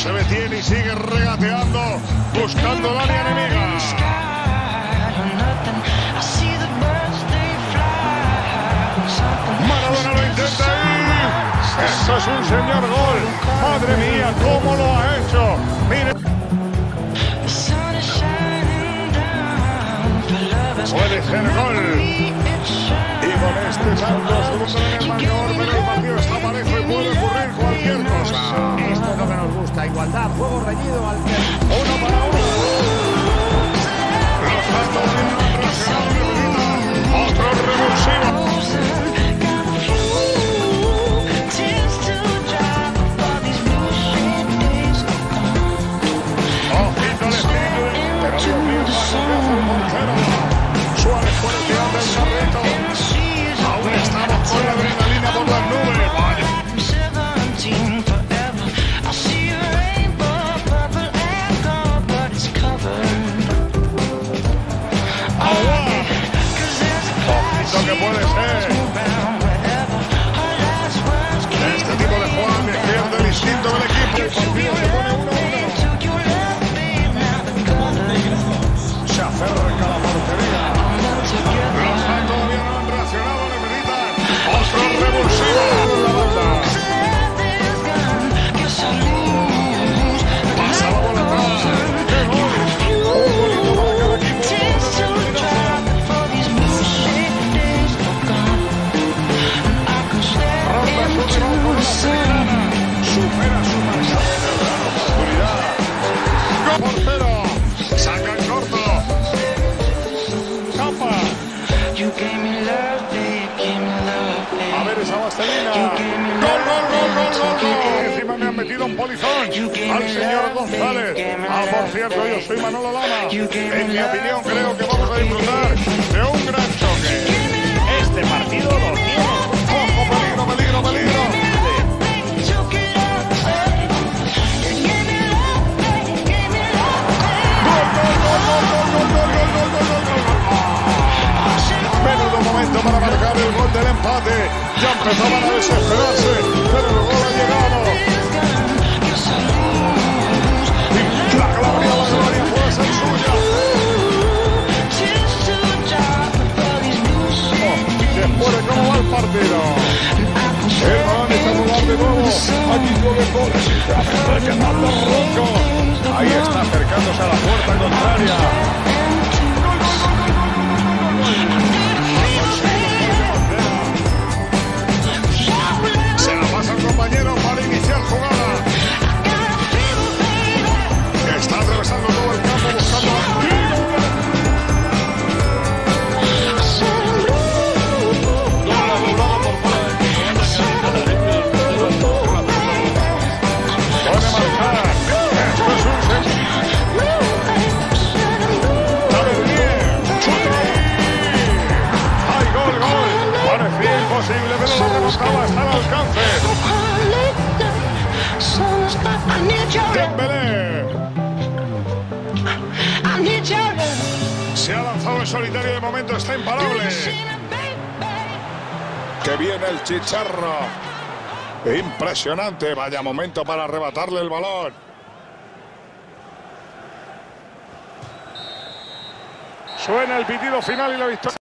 se detiene y sigue regateando, buscando la área enemiga. Maradona lo intenta y esto es un señor gol. Madre mía, cómo lo ha hecho. Mire. Puede ser gol. Y con este tanto segundo en el marcador, pero el partido está parejo y puede ocurrir cualquier cosa. Esto es lo que nos gusta, igualdad, juego reñido al que... Uno para uno. Los tantos vienen reaccionando. Otro revulsivo. Ojito al espíritu, pero Dios mío, paso que hace el portero. Suárez por el final del carrito. Aún estamos con la adrenalina por las nubes. Vaya. Ojito que puede ser. Este tipo de jugadas pierde el instinto del equipo. El partido se pone 1-1. Se acerca la portería. Los fans todavía no han reaccionado, le meditan. Otro revulsivo en la banda. Pasa la bola atrás. ¡Qué gol! Un golito para cada equipo. Rompe su rival con la filigrana. Supera su marcador en el gran oportunidad. ¡Gol! Portero. Saca en corto. Capa. A ver esa vaselina. ¡Gol, gol, gol, gol, gol, gol! Encima me han metido un polizón al señor González. Por cierto, yo soy Manolo Lama. En mi opinión, creo que vamos a disfrutar de un gran choque. Este partido lo tiene. ¡Ojo, peligro, peligro, peligro! Menudo momento para marcar el gol del empate. Ya empezaban a desesperarse, pero el gol ha llegado. Y la gloria puede ser suya. Después de cómo va el partido. El balón está jugando de nuevo. Allí lo dejó. Se acerca Fernando Ronco. Ahí está acercándose a la puerta contraria. Se la pasa el compañero para iniciar jugada. Está atravesando todo el campo buscando a... Imposible, pero la remontaba está al alcance. Dembele. Se ha lanzado en solitario, de momento está imparable. Que viene el chicharro. Impresionante, vaya momento para arrebatarle el balón. Suena el pitido final y la victoria.